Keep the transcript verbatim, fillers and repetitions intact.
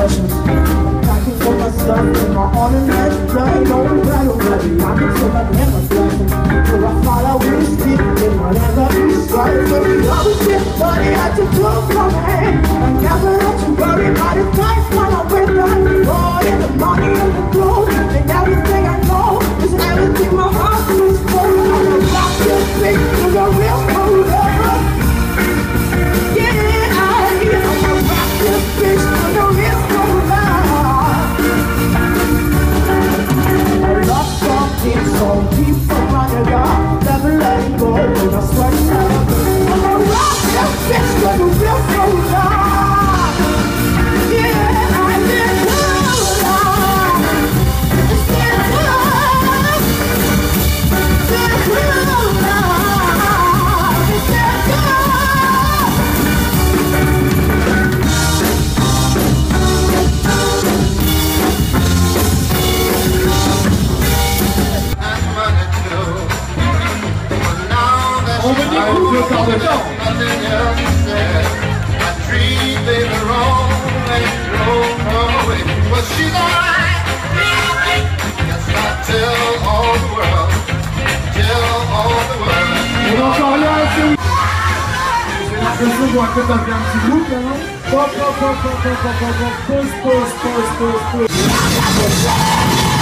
expression. Packing for myself in my ornament. Blood, don't battle, baby. I can feel my never blessing. So I follow his feet in whatever he started. But he always did what he had to do for me. I never had to worry about his life when I'm with that boy. And the money and the clothes and everything I know is everything my heart is for. I'm gonna rock your face with a real cool lover. Yeah, I'm gonna rock your face with a real cool lover. I love something so deep from my nigga. Never let it go when I sweat it out. I'm gonna rock your face with a real cool lover. Yeah, I get cool love. It's getting love. It's getting cool love. It's getting love. On me dit cool, je sors de temps. On n'entend rien, c'est... J'ai l'impression qu'on va peut-être faire un petit look là, non? Pop, pop, pop, pop, pop, pop, pop, pause, pause, pause, pause, pause.